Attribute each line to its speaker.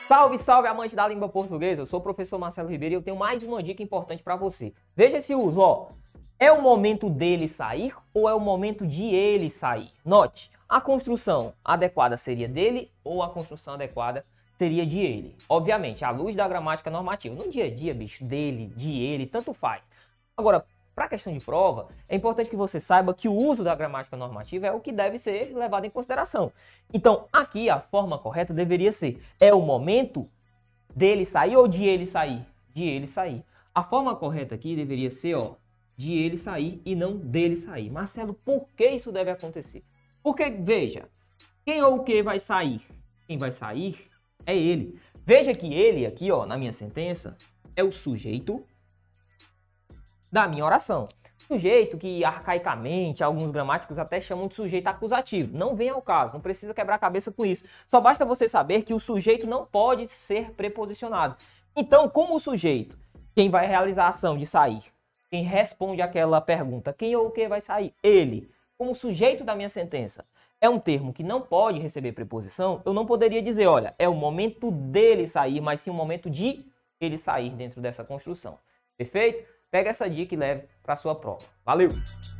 Speaker 1: Salve, salve, amante da língua portuguesa! Eu sou o professor Marcelo Ribeiro e eu tenho mais uma dica importante para você. Veja esse uso, ó. É o momento dele sair ou é o momento de ele sair? Note, a construção adequada seria dele ou a construção adequada seria de ele? Obviamente, à luz da gramática normativa. No dia a dia, bicho, dele, de ele, tanto faz. Agora, para a questão de prova, é importante que você saiba que o uso da gramática normativa é o que deve ser levado em consideração. Então, aqui a forma correta deveria ser: é o momento dele sair ou de ele sair? De ele sair. A forma correta aqui deveria ser, ó, de ele sair e não dele sair. Marcelo, por que isso deve acontecer? Porque, veja, quem ou o que vai sair? Quem vai sair é ele. Veja que ele aqui, ó, na minha sentença, é o sujeito da minha oração. Sujeito que arcaicamente alguns gramáticos até chamam de sujeito acusativo. Não vem ao caso, não precisa quebrar a cabeça com isso. Só basta você saber que o sujeito não pode ser preposicionado. Então, como o sujeito, quem vai realizar a ação de sair, quem responde aquela pergunta, quem ou o que vai sair? Ele. Como sujeito da minha sentença é um termo que não pode receber preposição, eu não poderia dizer, olha, é o momento dele sair, mas sim o momento de ele sair dentro dessa construção. Perfeito? Pega essa dica e leve para a sua prova. Valeu!